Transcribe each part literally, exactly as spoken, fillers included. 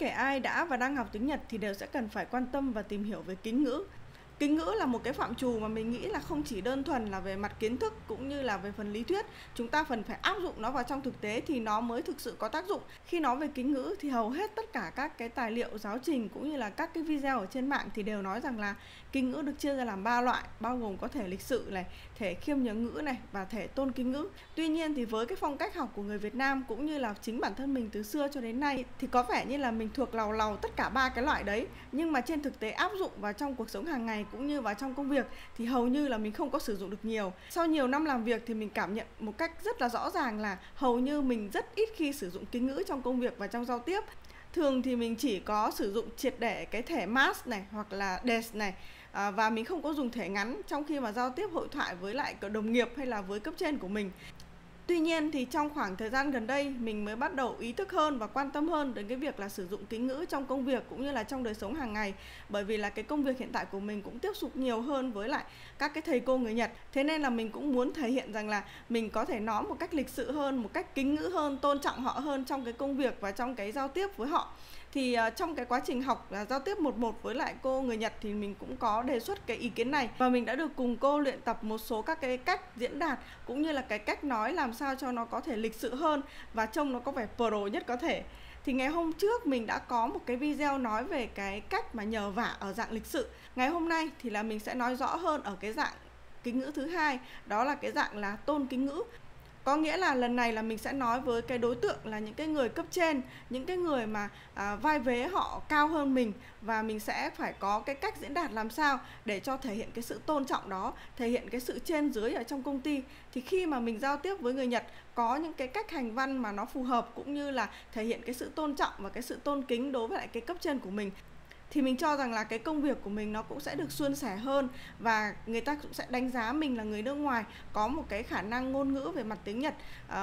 kể ai đã và đang học tiếng Nhật thì đều sẽ cần phải quan tâm và tìm hiểu về kính ngữ. Kính ngữ là một cái phạm trù mà mình nghĩ là không chỉ đơn thuần là về mặt kiến thức cũng như là về phần lý thuyết. Chúng ta cần phải áp dụng nó vào trong thực tế thì nó mới thực sự có tác dụng. Khi nói về kính ngữ thì hầu hết tất cả các cái tài liệu giáo trình cũng như là các cái video ở trên mạng thì đều nói rằng là kính ngữ được chia ra làm ba loại, bao gồm có thể lịch sự này, thể khiêm nhớ ngữ này và thể tôn kính ngữ. Tuy nhiên thì với cái phong cách học của người Việt Nam cũng như là chính bản thân mình từ xưa cho đến nay thì có vẻ như là mình thuộc làu làu tất cả ba cái loại đấy, nhưng mà trên thực tế áp dụng vào trong cuộc sống hàng ngày cũng như vào trong công việc thì hầu như là mình không có sử dụng được nhiều. Sau nhiều năm làm việc thì mình cảm nhận một cách rất là rõ ràng là hầu như mình rất ít khi sử dụng kính ngữ trong công việc và trong giao tiếp. Thường thì mình chỉ có sử dụng triệt để cái thể mas này hoặc là des này, à, và mình không có dùng thể ngắn trong khi mà giao tiếp hội thoại với lại đồng nghiệp hay là với cấp trên của mình. Tuy nhiên thì trong khoảng thời gian gần đây mình mới bắt đầu ý thức hơn và quan tâm hơn đến cái việc là sử dụng kính ngữ trong công việc cũng như là trong đời sống hàng ngày, bởi vì là cái công việc hiện tại của mình cũng tiếp xúc nhiều hơn với lại các cái thầy cô người Nhật. Thế nên là mình cũng muốn thể hiện rằng là mình có thể nói một cách lịch sự hơn, một cách kính ngữ hơn, tôn trọng họ hơn trong cái công việc và trong cái giao tiếp với họ. Thì uh, trong cái quá trình học uh, giao tiếp một một với lại cô người Nhật thì mình cũng có đề xuất cái ý kiến này, và mình đã được cùng cô luyện tập một số các cái cách diễn đạt cũng như là cái cách nói làm sao cho nó có thể lịch sự hơn và trông nó có vẻ pro nhất có thể. Thì ngày hôm trước mình đã có một cái video nói về cái cách mà nhờ vả ở dạng lịch sự. Ngày hôm nay thì là mình sẽ nói rõ hơn ở cái dạng kính ngữ thứ hai, đó là cái dạng là tôn kính ngữ. Có nghĩa là lần này là mình sẽ nói với cái đối tượng là những cái người cấp trên, những cái người mà à, vai vế họ cao hơn mình, và mình sẽ phải có cái cách diễn đạt làm sao để cho thể hiện cái sự tôn trọng đó, thể hiện cái sự trên dưới ở trong công ty. Thì khi mà mình giao tiếp với người Nhật có những cái cách hành văn mà nó phù hợp cũng như là thể hiện cái sự tôn trọng và cái sự tôn kính đối với lại cái cấp trên của mình, thì mình cho rằng là cái công việc của mình nó cũng sẽ được suôn sẻ hơn, và người ta cũng sẽ đánh giá mình là người nước ngoài có một cái khả năng ngôn ngữ về mặt tiếng Nhật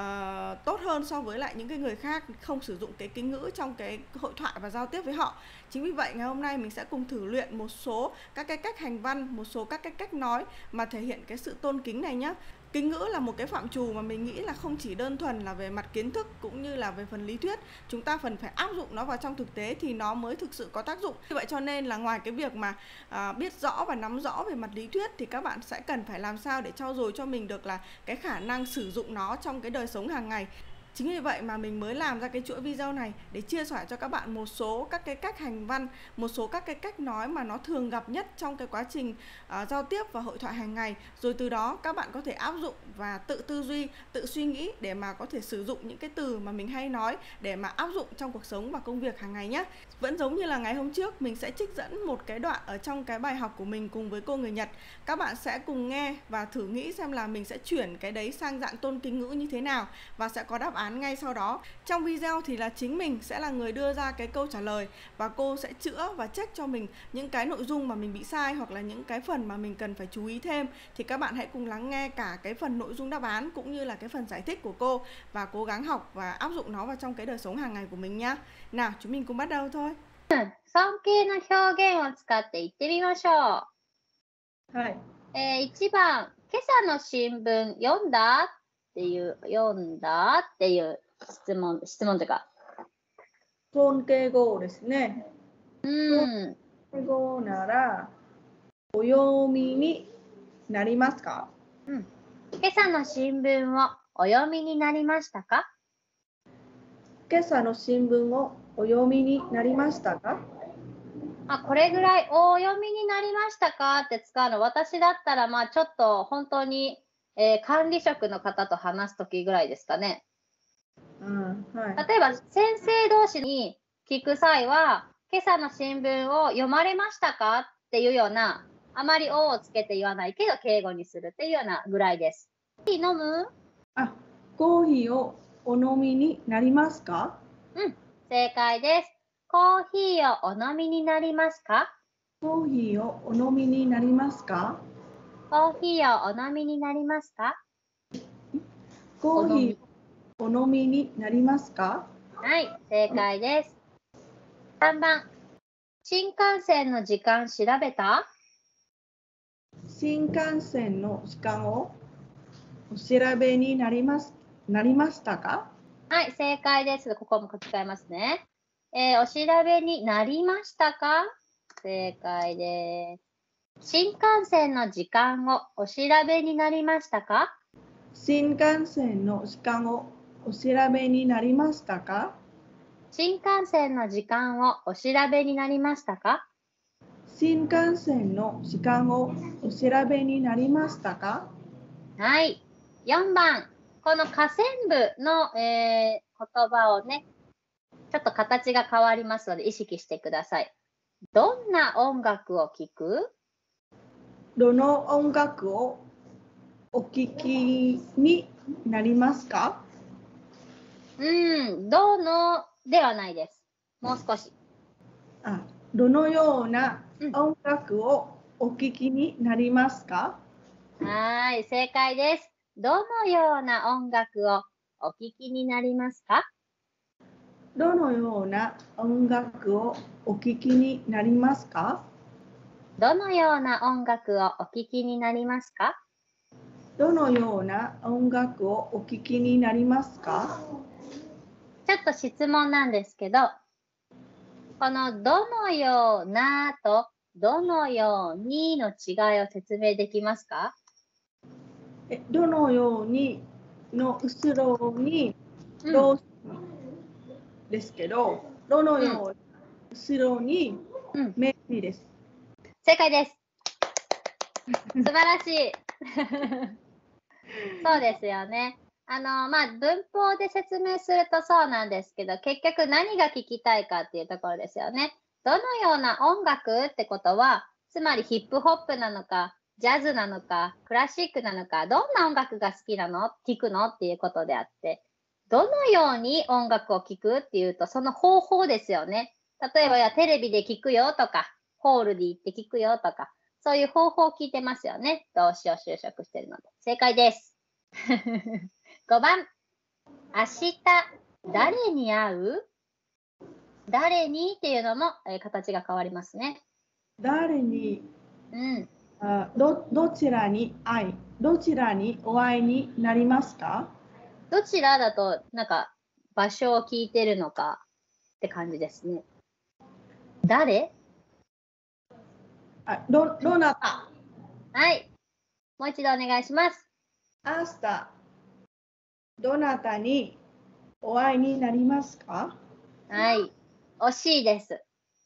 uh, tốt hơn so với lại những cái người khác không sử dụng cái kính ngữ trong cái hội thoại và giao tiếp với họ. Chính vì vậy ngày hôm nay mình sẽ cùng thử luyện một số các cái cách hành văn, một số các cái cách nói mà thể hiện cái sự tôn kính này nhé. Kính ngữ là một cái phạm trù mà mình nghĩ là không chỉ đơn thuần là về mặt kiến thức cũng như là về phần lý thuyết. Chúng ta cần phải áp dụng nó vào trong thực tế thì nó mới thực sự có tác dụng. Vì vậy cho nên là ngoài cái việc mà à, biết rõ và nắm rõ về mặt lý thuyết thì các bạn sẽ cần phải làm sao để trau dồi cho mình được là cái khả năng sử dụng nó trong cái đời sống hàng ngày. Chính vì vậy mà mình mới làm ra cái chuỗi video này để chia sẻ cho các bạn một số các cái cách hành văn, một số các cái cách nói mà nó thường gặp nhất trong cái quá trình uh, giao tiếp và hội thoại hàng ngày. Rồi từ đó các bạn có thể áp dụng và tự tư duy, tự suy nghĩ để mà có thể sử dụng những cái từ mà mình hay nói để mà áp dụng trong cuộc sống và công việc hàng ngày nhé. Vẫn giống như là ngày hôm trước, mình sẽ trích dẫn một cái đoạn ở trong cái bài học của mình cùng với cô người Nhật. Các bạn sẽ cùng nghe và thử nghĩ xem là mình sẽ chuyển cái đấy sang dạng tôn kính ngữ như thế nào, và sẽ có đáp án ngay sau đó. Trong video thì là chính mình sẽ là người đưa ra cái câu trả lời, và cô sẽ chữa và check cho mình những cái nội dung mà mình bị sai hoặc là những cái phần mà mình cần phải chú ý thêm. Thì các bạn hãy cùng lắng nghe cả cái phần nội dung đáp án cũng như là cái phần giải thích của cô và cố gắng học và áp dụng nó vào trong cái đời sống hàng ngày của mình nhá. Nào, chúng mình cùng bắt đầu thôi. 尊敬の表現を使って言ってみましょう。 はい。 えー、いちばん、今朝の新聞読んだっていう、読んだっていう質問、質問というか。 尊敬語ですね。 うん。 尊敬語なら、お読みになりますか？ うん。今朝の新聞をお読みになりましたか？ 今朝の新聞をお読みになりましたか？ あ、これぐらいお読みになりましたかって使うの、私だったらまあちょっと本当に、えー、管理職の方と話すときぐらいですかね。 うんはい、 例えば先生同士に聞く際は、今朝の新聞を読まれましたかっていうような、あまりおをつけて言わないけど敬語にするっていうようなぐらいです。コーヒー飲む？ あ、コーヒーをお飲みになりますか？ うん、正解です。コーヒーをお飲みになりますか？ コーヒーをお飲みになりますか？ コーヒーをお飲みになりますか？ コーヒーをお飲みになりますか？ はい、正解です。さんばん、新幹線の時間調べた？ 新幹線の時間をお調べになります、なりましたか？ はい、正解です。ここも書き換えますね。 えーお調べになりましたか？正解です。新幹線の時間をお調べになりましたか？ 新幹線の時間をお調べになりましたか？ 新幹線の時間をお調べになりましたか？ 新幹線の時間をお調べになりましたか？ はい。よんばん。この下線部の、えー言葉をね、ちょっと形が変わりますので意識してください。どんな音楽を聴く？ どの音楽をお聴きになりますか？ うーん、どのではないです。もう少し。 あ、どのようなうん。 音楽をお聴きになりますか？ はーい、正解です。どのような音楽をお聴きになりますか？ どのような音楽をお聴きになりますか？ どのような音楽をお聴きになりますか？ どのような音楽をお聴きになりますか？ ちょっと質問なんですけど、このどのようなとどのようにの違いを説明できますか？ えどのようにの後ろにうん、 動詞ですけど、どのうん、 ような後ろにうん。 名詞です。 正解です。素晴らしい。そうですよね。あの、まあ、文法で説明するとそうなんですけど、結局何が聞きたいかっていうところですよね。どのような音楽ってことは、つまりヒップホップなのか、ジャズなのか、クラシックなのか、どんな音楽が好きなの聞くのっていうことであって、どのように音楽を聴くっていうと、その方法ですよね。例えば、いやテレビで聞くよとか、ホールで行って聞くよとか、そういう方法を聞いてますよね。動詞を修飾しているので。正解です。ごばん。明日、誰に会う？誰にっていうのも、えー形が変わりますね。 誰にうん。 あどどちらに会い、どちらにお会いになりますか？ どちらだと、なんか、場所を聞いてるのかって感じですね。誰？ あどどなたはい。もう一度お願いします。 明日どなたにお会いになりますか？ はい。惜しいです。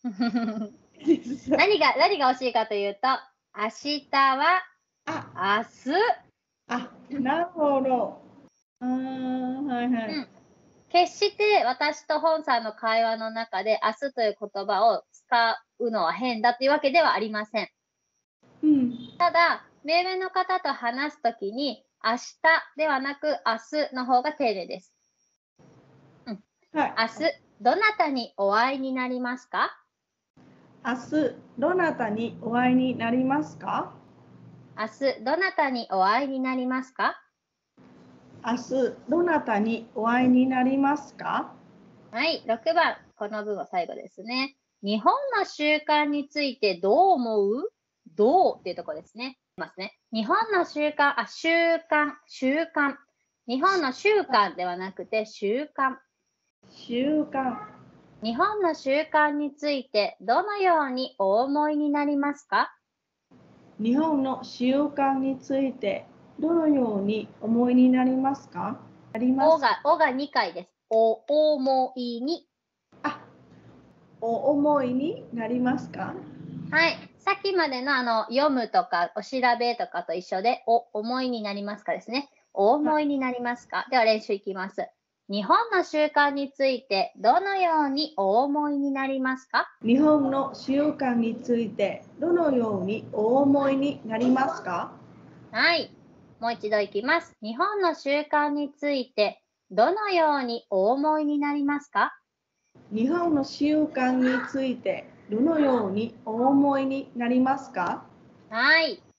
何が、何が惜しいかというと、明日はあ、 明日。 あ、なるほど。あーはいはうん。 い。 決して私と本さんの会話の中で明日という言葉を使うのは変だというわけではありません。 うん。 ただ、目上の方と話すときに明日ではなく明日の方が丁寧です。うん、 はい。 明日、どなたにお会いになりますか？ 明日どなたにお会いになりますか？ 明日、どなたにお会いになりますか？ 明日どなたにお会いになりますか？ はい、ろくばん、この文は最後ですね。日本の習慣についてどう思う？どうっていうところですね。いますね。日本の習慣、あ、習慣、習慣。日本の習慣ではなくて習慣。 習慣。 日本の習慣についてどのようにお思いになりますか？ 日本の習慣についてどのように思いになりますか？ありまおす。 が、おがにかいです。お思いに。 あ、お思いになりますか？ はい。さっきまでのあの、読むとか、お調べとかと一緒で、お思いになりますかですね。お思いになりますか？では練習いきます。日本の習慣についてどのようにお思いになりますか？ 日本の習慣についてどのようにお思いになりますか？ はい。もう一度いきます。日本の習慣についてどのようにお思いになりますか？ 日本の習慣についてどのようにお思いになりますか？ はい。